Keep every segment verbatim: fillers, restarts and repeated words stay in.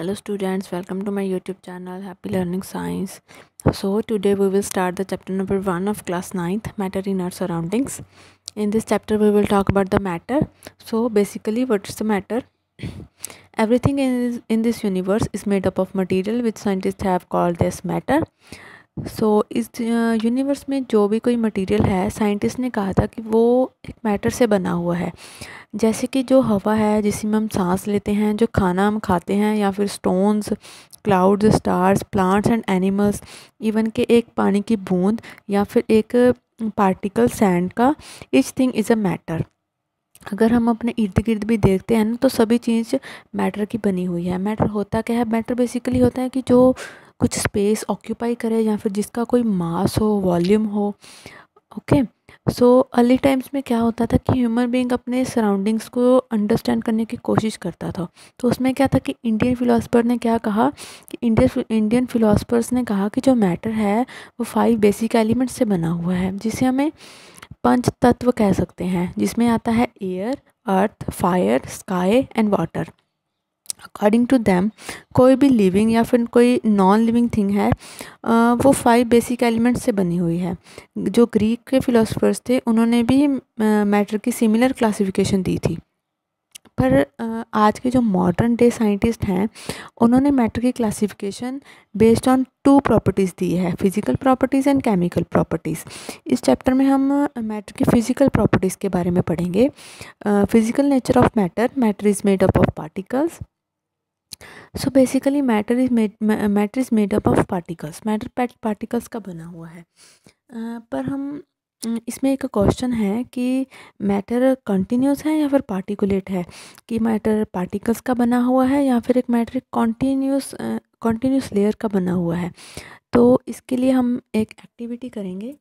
Hello students, welcome to my YouTube channel Happy Learning Science. So today we will start the chapter number one of class ninth, Matter in Our Surroundings. In this chapter we will talk about the matter. So basically what is the matter? Everything in, in this universe is made up of material which scientists have called as matter. So so, इस universe में जो भी कोई material है scientist ने कहा था कि वो एक मैटर से बना हुआ है। जैसे कि जो हवा है जिसमें हम सांस लेते हैं, जो खाना हम खाते हैं, या फिर stones, clouds, stars, plants and animals, even के एक पानी की बूंद या फिर एक पार्टिकल सैंड का, each thing is a matter. अगर हम अपने इर्द गिर्द भी देखते हैं ना तो सभी चीज़ मैटर की बनी हुई है। मैटर होता क्या है? मैटर बेसिकली होता है कि जो कुछ स्पेस ऑक्यूपाई करे या फिर जिसका कोई मास हो, वॉल्यूम हो। ओके, सो अर्ली टाइम्स में क्या होता था कि ह्यूमन बीइंग अपने सराउंडिंग्स को अंडरस्टैंड करने की कोशिश करता था। तो उसमें क्या था कि इंडियन फिलोसफर ने क्या कहा कि इंडियन इंडियन फिलोसफर्स ने कहा कि जो मैटर है वो फाइव बेसिक एलिमेंट्स से बना हुआ है, जिसे हमें पंच तत्व कह सकते हैं, जिसमें आता है air, earth, fire, sky and water. According to them कोई भी लिविंग या फिर कोई नॉन लिविंग थिंग है आ, वो फाइव बेसिक एलिमेंट्स से बनी हुई है। जो ग्रीक के फिलोसफर्स थे उन्होंने भी मैटर की सिमिलर क्लासिफिकेशन दी थी, पर आ, आज के जो मॉडर्न डे साइंटिस्ट हैं उन्होंने मैटर की classification based on two properties दी है, physical properties and chemical properties. इस चैप्टर में हम मैटर की फ़िज़िकल प्रॉपर्टीज़ के बारे में पढ़ेंगे। Physical nature of matter, matter is made up of particles. So basically matter is made matter is made up of particles. Matter particles का बना हुआ है। uh, पर हम इसमें एक क्वेश्चन है कि मैटर कंटिन्यूस है या फिर पार्टिकुलेट है, कि मैटर पार्टिकल्स का बना हुआ है या फिर एक मैटर कॉन्टीन्यूस कॉन्टीन्यूस लेयर का बना हुआ है। तो इसके लिए हम एक एक्टिविटी करेंगे।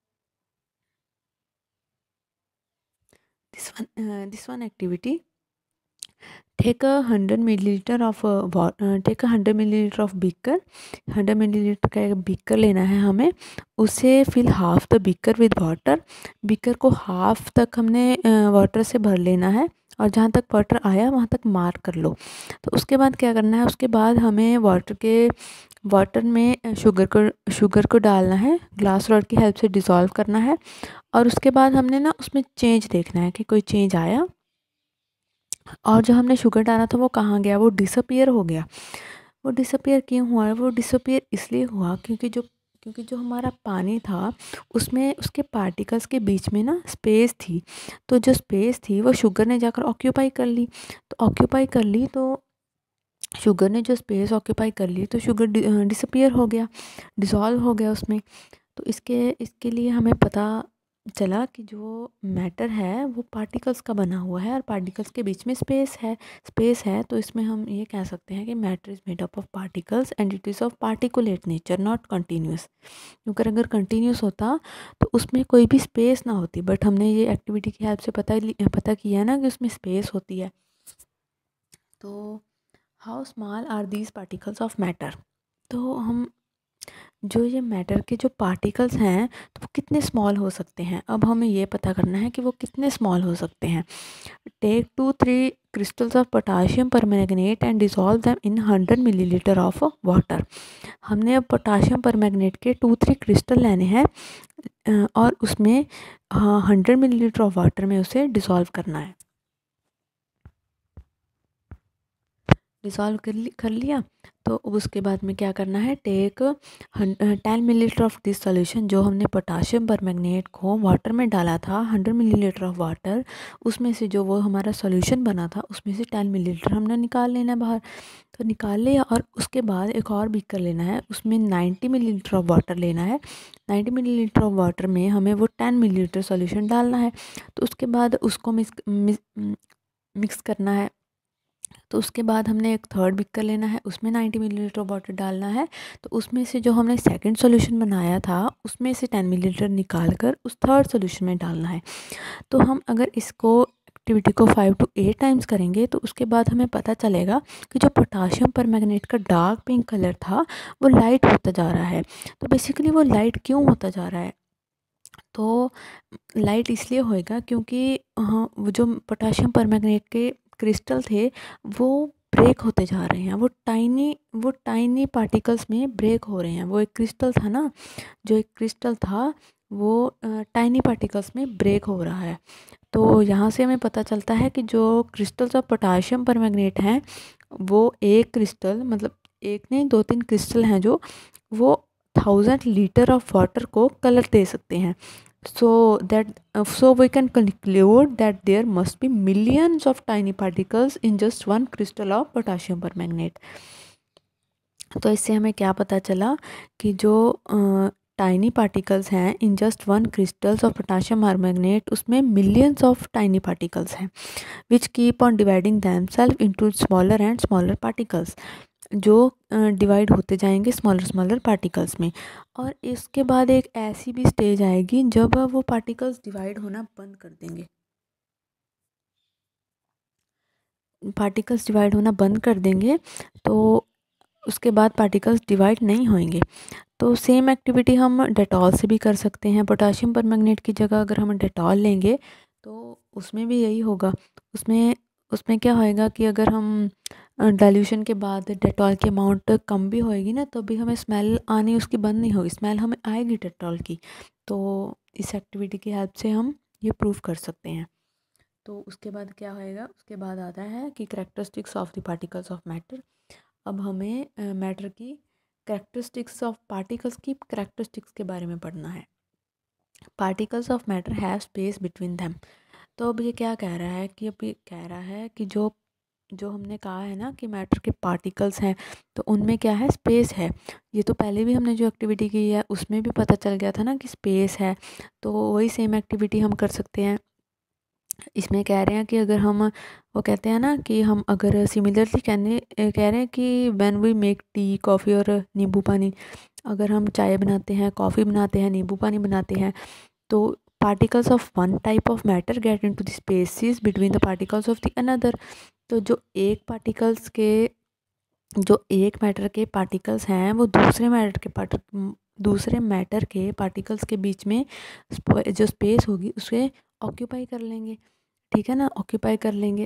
This one this one activity, take a hundred millilitre of take a hundred millilitre of beaker. Hundred millilitre का एक बीकर लेना है हमें, उसे fill half the beaker with water. Beaker को हाफ तक हमने वाटर से भर लेना है और जहाँ तक वाटर आया वहाँ तक मार कर लो। तो उसके बाद क्या करना है, उसके बाद हमें वाटर के वाटर में शुगर को शुगर को डालना है, ग्लास रॉड की हेल्प से डिज़ोल्व करना है। और उसके बाद हमने ना उसमें चेंज देखना है कि कोई चेंज आया, और जो हमने शुगर डाला था वो कहाँ गया, वो डिसअपियर हो गया। वो डिसअपियर क्यों हुआ है? वो डिसअपियर इसलिए हुआ क्योंकि जो क्योंकि जो हमारा पानी था उसमें उसके पार्टिकल्स के बीच में ना स्पेस थी। तो जो स्पेस थी वो शुगर ने जाकर ऑक्यूपाई कर ली। तो ऑक्यूपाई कर ली तो शुगर ने जो स्पेस ऑक्यूपाई कर ली तो शुगर डिसअपियर हो गया, डिज़ोल्व हो गया उसमें। तो इसके इसके लिए हमें पता चला कि जो मैटर है वो पार्टिकल्स का बना हुआ है और पार्टिकल्स के बीच में स्पेस है स्पेस है तो इसमें हम ये कह सकते हैं कि matter is made up of particles and it is of particulate nature, not continuous. क्योंकि अगर कंटिन्यूस होता तो उसमें कोई भी स्पेस ना होती, बट हमने ये एक्टिविटी की हेल्प से पता पता किया ना कि उसमें स्पेस होती है। तो how small are these particles of matter. तो हम जो ये मैटर के जो पार्टिकल्स हैं तो वो कितने स्मॉल हो सकते हैं, अब हमें ये पता करना है कि वो कितने स्मॉल हो सकते हैं। Take two three crystals of potassium permanganate and dissolve them in hundred millilitre of water. हमने अब पोटाशियम परमैंगनेट के टू थ्री क्रिस्टल लेने हैं और उसमें हंड्रेड मिलीलीटर ऑफ वाटर में उसे डिसॉल्व करना है। डिज़ोल्व कर ली कर लिया तो उसके बाद में क्या करना है, take ten millilitre of this solution. जो हमने पोटाशियम परमैंगनेट को वाटर में डाला था, हंड्रेड मिलीलीटर ऑफ वाटर, उसमें से जो वो हमारा सॉल्यूशन बना था उसमें से टेन मिलीलीटर हमने निकाल लेना है बाहर। तो निकाल लिया और उसके बाद एक और बीकर लेना है, उसमें नाइन्टी मिलीलीटर ऑफ वाटर लेना है। नाइन्टी मिलीलीटर ऑफ वाटर में हमें वो टेन मिलीलीटर सॉल्यूशन डालना है। तो उसके बाद उसको मिक्स मिक्स करना है। तो उसके बाद हमने एक थर्ड बीकर लेना है, उसमें नाइन्टी मिलीलीटर वाटर डालना है। तो उसमें से जो हमने सेकंड सॉल्यूशन बनाया था उसमें से टेन मिलीलीटर निकाल कर उस थर्ड सॉल्यूशन में डालना है। तो हम अगर इसको एक्टिविटी को फाइव टू एट टाइम्स करेंगे तो उसके बाद हमें पता चलेगा कि जो पोटाशियम परमैंगनेट का डार्क पिंक कलर था वो लाइट होता जा रहा है। तो बेसिकली वो लाइट क्यों होता जा रहा है? तो लाइट इसलिए होएगा क्योंकि हाँ, वो जो पोटाशियम परमैंगनेट के क्रिस्टल थे वो ब्रेक होते जा रहे हैं, वो टाइनी वो टाइनी पार्टिकल्स में ब्रेक हो रहे हैं। वो एक क्रिस्टल था ना, जो एक क्रिस्टल था वो टाइनी पार्टिकल्स में ब्रेक हो रहा है। तो यहाँ से हमें पता चलता है कि जो क्रिस्टल्स ऑफ पोटाशियम परमैंगनेट हैं वो एक क्रिस्टल, मतलब एक नहीं दो तीन क्रिस्टल हैं जो वो थाउजेंड लीटर ऑफ वाटर को कलर दे सकते हैं। so that uh, so we can conclude that there must be millions of tiny particles in just one crystal of potassium permanganate। तो इससे हमें क्या पता चला कि जो टाइनी पार्टिकल्स हैं in just one crystals of potassium permanganate, उसमें मिलियंस ऑफ टाइनी पार्टिकल्स हैं which keep on dividing themselves into smaller and smaller particles, जो डिवाइड uh, होते जाएंगे स्मॉलर स्मॉलर पार्टिकल्स में। और इसके बाद एक ऐसी भी स्टेज आएगी जब वो पार्टिकल्स डिवाइड होना बंद कर देंगे, पार्टिकल्स डिवाइड होना बंद कर देंगे तो उसके बाद पार्टिकल्स डिवाइड नहीं होंगे। तो सेम एक्टिविटी हम डेटॉल से भी कर सकते हैं। पोटाशियम परमैंगनेट की जगह अगर हम डेटॉल लेंगे तो उसमें भी यही होगा। उसमें उसमें क्या होएगा कि अगर हम डाइल्यूशन के बाद डेटॉल की अमाउंट कम भी होएगी ना, तो भी हमें स्मेल आनी उसकी बंद नहीं होगी, स्मेल हमें आएगी डेटॉल की। तो इस एक्टिविटी की हेल्प से हम ये प्रूव कर सकते हैं। तो उसके बाद क्या होएगा, उसके बाद आता है कि characteristics of the particles of matter. अब हमें मैटर uh, की करेक्टरिस्टिक्स ऑफ पार्टिकल्स की करेक्टरिस्टिक्स के बारे में पढ़ना है। Particles of matter have space between them. तो अब ये क्या कह रहा है कि अभी कह रहा है कि जो जो हमने कहा है ना कि मैटर के पार्टिकल्स हैं तो उनमें क्या है, स्पेस है। ये तो पहले भी हमने जो एक्टिविटी की है उसमें भी पता चल गया था ना कि स्पेस है। तो वही सेम एक्टिविटी हम कर सकते हैं। इसमें कह रहे हैं कि अगर हम, वो कहते हैं ना कि हम अगर सिमिलरली कहने कह रहे हैं कि when we make tea, coffee और नींबू पानी, अगर हम चाय बनाते हैं, कॉफ़ी बनाते हैं, नींबू पानी बनाते हैं, तो particles of one type of matter get into the spaces between the particles of the another. तो जो एक पार्टिकल्स के जो एक मैटर के पार्टिकल्स हैं वो दूसरे मैटर के पार्ट दूसरे मैटर के पार्टिकल्स के बीच में जो स्पेस होगी उसे ऑक्यूपाई कर लेंगे, ठीक है ना, ऑक्यूपाई कर लेंगे।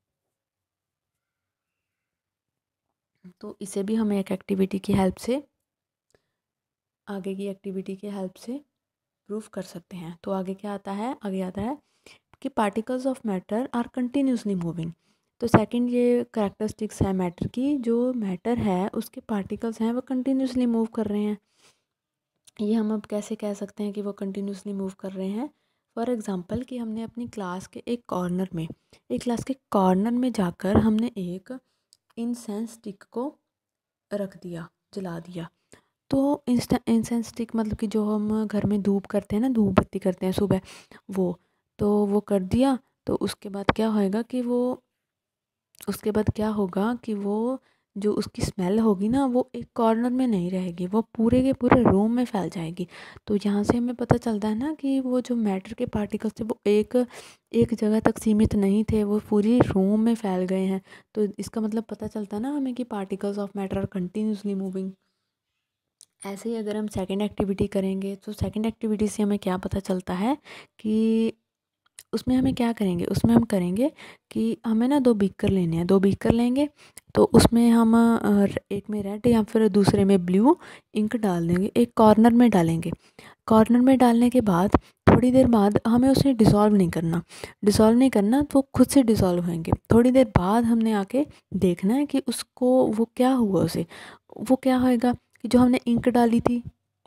तो इसे भी हम एक एक्टिविटी की हेल्प से, आगे की एक्टिविटी की हेल्प से प्रूफ कर सकते हैं। तो आगे क्या आता है, आगे आता है कि particles of matter are continuously moving. तो सेकंड ये करेक्टरिस्टिक्स है मैटर की, जो मैटर है उसके पार्टिकल्स हैं वो कंटिन्यूसली मूव कर रहे हैं। ये हम अब कैसे कह सकते हैं कि वो कंटिन्यूसली मूव कर रहे हैं। फॉर एग्ज़ाम्पल कि हमने अपनी क्लास के एक कॉर्नर में एक क्लास के कॉर्नर में जाकर हमने एक इंसेंस स्टिक को रख दिया, जला दिया। तो इंस्टा इंसेंस स्टिक मतलब कि जो हम घर में धूप करते हैं ना, धूप बत्ती करते हैं सुबह, वो तो वो कर दिया। तो उसके बाद क्या होएगा कि वो उसके बाद क्या होगा कि वो जो उसकी स्मेल होगी ना वो एक कॉर्नर में नहीं रहेगी, वो पूरे के पूरे रूम में फैल जाएगी। तो यहाँ से हमें पता चलता है ना कि वो जो मैटर के पार्टिकल्स थे वो एक एक जगह तक सीमित नहीं थे, वो पूरी रूम में फैल गए हैं। तो इसका मतलब पता चलता है ना हमें कि particles of matter are continuously moving. ऐसे ही अगर हम सेकेंड एक्टिविटी करेंगे तो सेकेंड एक्टिविटी से हमें क्या पता चलता है कि उसमें हमें क्या करेंगे, उसमें हम करेंगे कि हमें ना दो बीकर लेने हैं, दो बीकर लेंगे। तो उसमें हम एक में रेड या फिर दूसरे में ब्लू इंक डाल देंगे, एक कॉर्नर में डालेंगे। कॉर्नर में डालने के बाद थोड़ी देर बाद हमें उसे डिसॉल्व नहीं करना, डिसॉल्व नहीं करना तो खुद से डिसॉल्व होंगे। थोड़ी देर बाद हमने आके देखना है कि उसको वो क्या हुआ, उसे वो क्या होएगा कि जो हमने इंक डाली थी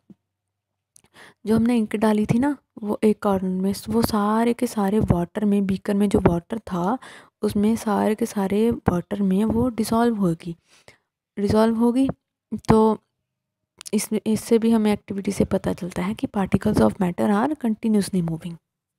जो हमने इंक डाली थी ना वो एक कॉर्नर में, वो सारे के सारे वाटर में, बीकर में जो वाटर था उसमें सारे के सारे वाटर में वो डिसॉल्व होगी डिसॉल्व होगी तो इस इससे भी हमें एक्टिविटी से पता चलता है कि particles of matter are continuously moving.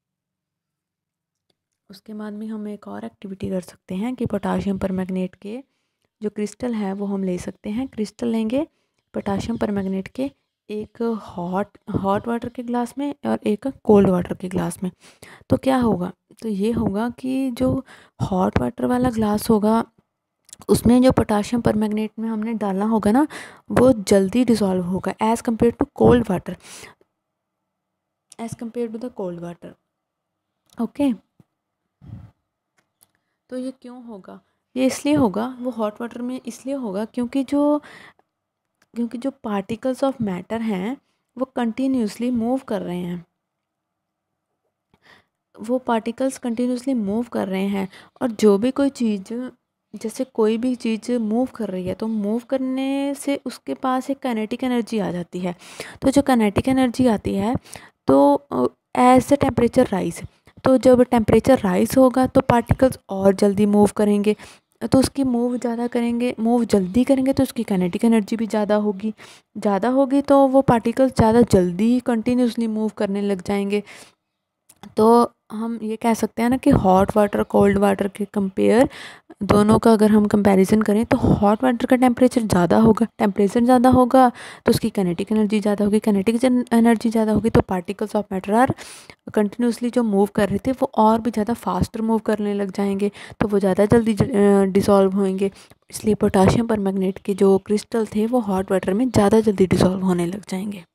उसके बाद भी हम एक और एक्टिविटी कर सकते हैं कि पोटाशियम परमैंगनेट के जो क्रिस्टल है वो हम ले सकते हैं। क्रिस्टल लेंगे पोटाशियम परमैंगनेट के, एक हॉट हॉट वाटर के ग्लास में और एक कोल्ड वाटर के ग्लास में। तो क्या होगा, तो ये होगा कि जो हॉट वाटर वाला ग्लास होगा उसमें जो पोटाशियम परमैंगनेट में हमने डालना होगा ना वो जल्दी डिसॉल्व होगा as compare to cold water as compare to the cold water. Okay, तो ये क्यों होगा, ये इसलिए होगा, वो हॉट वाटर में इसलिए होगा क्योंकि जो क्योंकि जो पार्टिकल्स ऑफ मैटर हैं वो कंटिन्यूसली मूव कर रहे हैं वो पार्टिकल्स कंटिन्यूसली मूव कर रहे हैं और जो भी कोई चीज़, जैसे कोई भी चीज़ मूव कर रही है तो मूव करने से उसके पास एक काइनेटिक एनर्जी आ जाती है। तो जो काइनेटिक एनर्जी आती है तो एज द टेम्परेचर राइज, तो जब टेम्परेचर राइज होगा तो पार्टिकल्स और जल्दी मूव करेंगे, तो उसकी मूव ज़्यादा करेंगे, मूव जल्दी करेंगे तो उसकी काइनेटिक एनर्जी भी ज़्यादा होगी, ज़्यादा होगी तो वो पार्टिकल्स ज़्यादा जल्दी कंटिन्यूसली मूव करने लग जाएंगे। तो हम ये कह सकते हैं ना कि हॉट वाटर कोल्ड वाटर के कंपेयर, दोनों का अगर हम कंपैरिजन करें तो हॉट वाटर का टेम्परेचर ज़्यादा होगा, टेम्परेचर ज़्यादा होगा तो उसकी काइनेटिक एनर्जी ज़्यादा होगी, काइनेटिक एनर्जी ज़्यादा होगी तो particles of matter are continuously जो मूव कर रहे थे वो और भी ज़्यादा फास्टर मूव करने लग जाएंगे, तो वो ज़्यादा जल्दी डिसॉल्व होंगे। इसलिए पोटाशियम परमैंगनेट के जो क्रिस्टल थे वो हॉट वाटर में ज़्यादा जल्दी डिसॉल्व होने लग जाएंगे।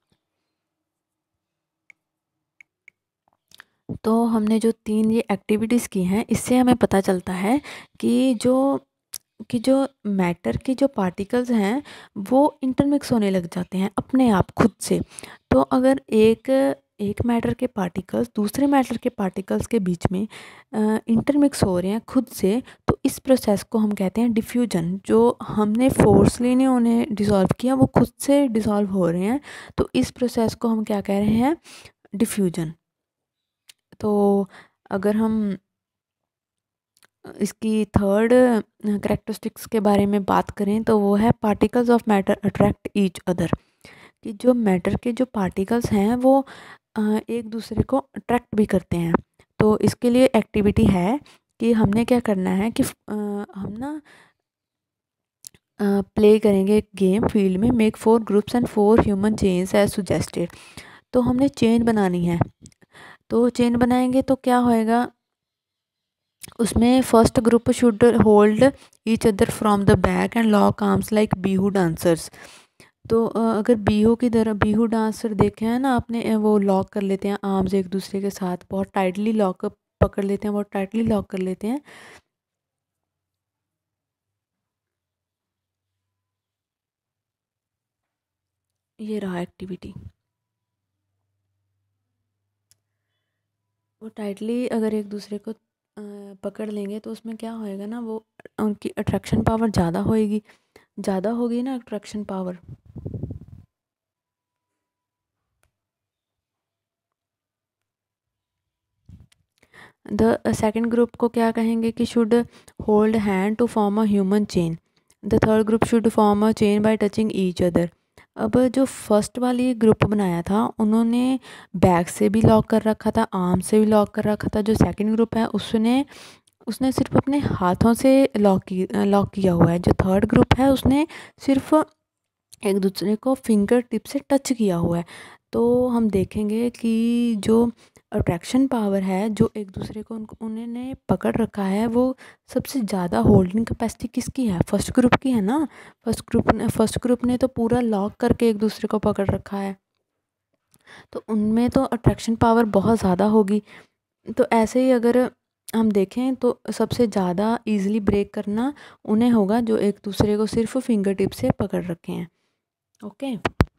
तो हमने जो तीन ये एक्टिविटीज़ की हैं इससे हमें पता चलता है कि जो कि जो मैटर के जो पार्टिकल्स हैं वो इंटरमिक्स होने लग जाते हैं अपने आप खुद से। तो अगर एक एक मैटर के पार्टिकल्स दूसरे मैटर के पार्टिकल्स के बीच में इंटरमिक्स हो रहे हैं खुद से, तो इस प्रोसेस को हम कहते हैं डिफ्यूजन। जो हमने फोर्सली ने उन्हें डिसॉल्व किया वो खुद से डिसॉल्व हो रहे हैं, तो इस प्रोसेस को हम क्या कह रहे हैं, डिफ्यूजन। तो अगर हम इसकी थर्ड करेक्टरिस्टिक्स के बारे में बात करें तो वो है particles of matter attract each other, कि जो मैटर के जो पार्टिकल्स हैं वो एक दूसरे को अट्रैक्ट भी करते हैं। तो इसके लिए एक्टिविटी है कि हमने क्या करना है कि हम ना प्ले करेंगे एक गेम फील्ड में, make four groups and four human chains as suggested. तो हमने चेन बनानी है, तो चेन बनाएंगे तो क्या होएगा, उसमें first group should hold each other from the back and lock arms like Bihu dancers. तो अगर बीहू की तरह बीहू डांसर देखे हैं ना आपने, वो लॉक कर लेते हैं आर्म्स एक दूसरे के साथ, बहुत टाइटली लॉक पकड़ लेते हैं, बहुत टाइटली लॉक कर लेते हैं। ये रहा एक्टिविटी, वो टाइटली अगर एक दूसरे को पकड़ लेंगे तो उसमें क्या होएगा ना, वो उनकी अट्रैक्शन पावर ज़्यादा होएगी, ज़्यादा होगी ना attraction power. The second group को क्या कहेंगे कि should hold hand to form a human chain. The third group should form a chain by touching each other. अब जो फर्स्ट वाली ग्रुप बनाया था उन्होंने बैक से भी लॉक कर रखा था, आर्म से भी लॉक कर रखा था। जो सेकंड ग्रुप है उसने उसने सिर्फ अपने हाथों से लॉक की लॉक किया हुआ है। जो थर्ड ग्रुप है उसने सिर्फ एक दूसरे को फिंगर टिप से टच किया हुआ है। तो हम देखेंगे कि जो अट्रैक्शन पावर है, जो एक दूसरे को उन्होंने पकड़ रखा है, वो सबसे ज़्यादा होल्डिंग कैपेसिटी किसकी है, फर्स्ट ग्रुप की है ना। फर्स्ट ग्रुप ने फर्स्ट ग्रुप ने तो पूरा लॉक करके एक दूसरे को पकड़ रखा है, तो उनमें तो अट्रैक्शन पावर बहुत ज़्यादा होगी। तो ऐसे ही अगर हम देखें तो सबसे ज़्यादा इजीली ब्रेक करना उन्हें होगा जो एक दूसरे को सिर्फ फिंगर टिप से पकड़ रखे हैं। ओके,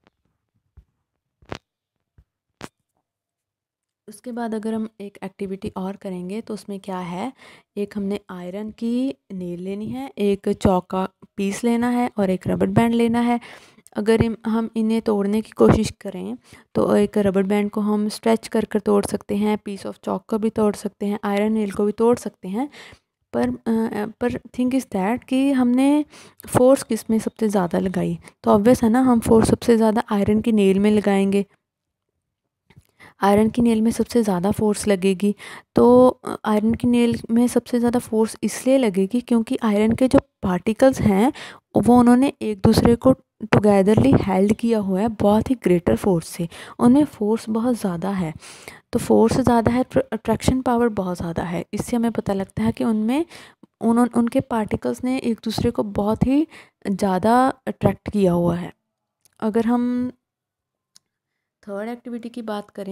उसके बाद अगर हम एक एक्टिविटी और करेंगे तो उसमें क्या है, एक हमने आयरन की नेल लेनी है, एक चौक का पीस लेना है और एक रबड़ बैंड लेना है। अगर हम इन्हें तोड़ने की कोशिश करें तो एक रबड़ बैंड को हम स्ट्रेच कर कर तोड़ सकते हैं, पीस ऑफ चौक को भी तोड़ सकते हैं, आयरन नेल को भी तोड़ सकते हैं। पर पर थिंग इज़ दैट कि हमने फोर्स किस में सबसे ज़्यादा लगाई, तो ऑब्वियस है ना हम फोर्स सबसे ज़्यादा आयरन की नेल में लगाएंगे, आयरन की नेल में सबसे ज़्यादा फोर्स लगेगी। तो आयरन की नेल में सबसे ज़्यादा फोर्स इसलिए लगेगी क्योंकि आयरन के जो पार्टिकल्स हैं वो उन्होंने एक दूसरे को टुगेदरली हेल्ड किया हुआ है बहुत ही ग्रेटर फोर्स से, उनमें फोर्स बहुत ज़्यादा है। तो फोर्स ज़्यादा है, अट्रैक्शन पावर बहुत ज़्यादा है, इससे हमें पता लगता है कि उनमें उन उनके पार्टिकल्स ने एक दूसरे को बहुत ही ज़्यादा अट्रैक्ट किया हुआ है। अगर हम थर्ड एक्टिविटी की बात करें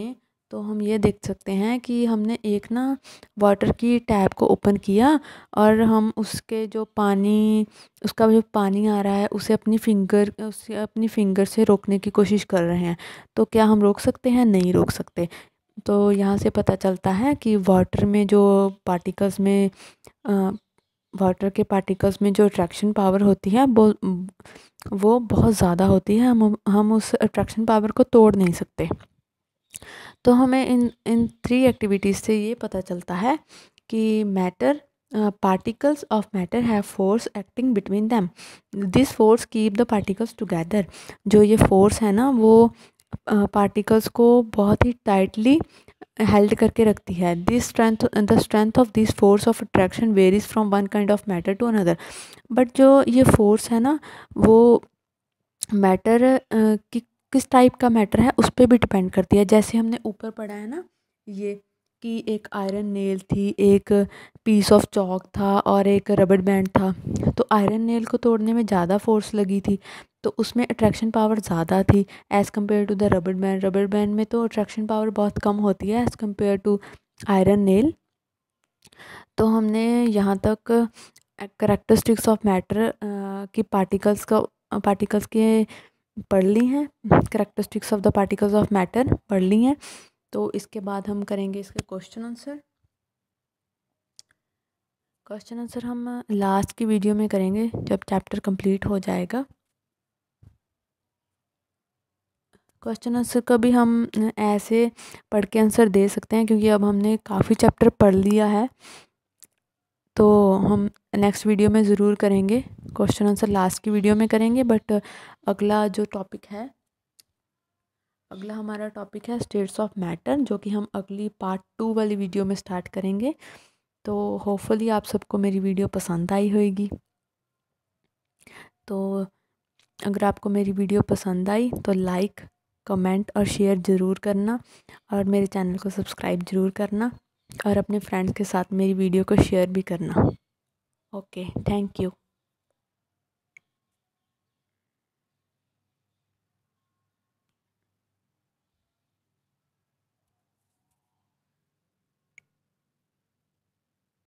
तो हम ये देख सकते हैं कि हमने एक ना वाटर की टैप को ओपन किया और हम उसके जो पानी उसका जो पानी आ रहा है उसे अपनी फिंगर उसे अपनी फिंगर से रोकने की कोशिश कर रहे हैं। तो क्या हम रोक सकते हैं? नहीं रोक सकते। तो यहाँ से पता चलता है कि वाटर में जो पार्टिकल्स में वाटर के पार्टिकल्स में जो अट्रैक्शन पावर होती है वो वो बहुत ज़्यादा होती है। हम हम उस अट्रैक्शन पावर को तोड़ नहीं सकते। तो हमें इन इन थ्री एक्टिविटीज़ से ये पता चलता है कि matter particles of matter have force acting between them. This force keep the particles together. जो ये फोर्स है ना वो पार्टिकल्स uh, को बहुत ही टाइटली हेल्ड करके रखती है। This strength the strength of this force of attraction varies from one kind of matter to another. But जो ये फोर्स है ना वो मैटर uh, की किस टाइप का मैटर है उस पर भी डिपेंड करती है। जैसे हमने ऊपर पढ़ा है ना ये कि एक आयरन नेल थी, एक पीस ऑफ चॉक था और एक रबड़ बैंड था। तो आयरन नेल को तोड़ने में ज़्यादा फोर्स लगी थी तो उसमें अट्रैक्शन पावर ज़्यादा थी as compare to the rubber band. Rubber band में तो अट्रैक्शन पावर बहुत कम होती है as compare to iron nail. तो हमने यहाँ तक करेक्टरिस्टिक्स ऑफ मैटर की पार्टिकल्स का पार्टिकल्स के पढ़ ली हैं, characteristics of the particles of matter पढ़ ली हैं। तो इसके बाद हम करेंगे इसके क्वेश्चन आंसर। क्वेश्चन आंसर हम लास्ट की वीडियो में करेंगे जब चैप्टर कंप्लीट हो जाएगा। क्वेश्चन आंसर का भी हम ऐसे पढ़ के आंसर दे सकते हैं क्योंकि अब हमने काफ़ी चैप्टर पढ़ लिया है। तो हम नेक्स्ट वीडियो में ज़रूर करेंगे, क्वेश्चन आंसर लास्ट की वीडियो में करेंगे। बट अगला जो टॉपिक है अगला हमारा टॉपिक है स्टेट्स ऑफ मैटर, जो कि हम अगली पार्ट टू वाली वीडियो में स्टार्ट करेंगे। तो होपफुली आप सबको मेरी वीडियो पसंद आई होगी। तो अगर आपको मेरी वीडियो पसंद आई तो लाइक, कमेंट और शेयर ज़रूर करना और मेरे चैनल को सब्सक्राइब ज़रूर करना और अपने फ्रेंड्स के साथ मेरी वीडियो को शेयर भी करना। Okay, thank you.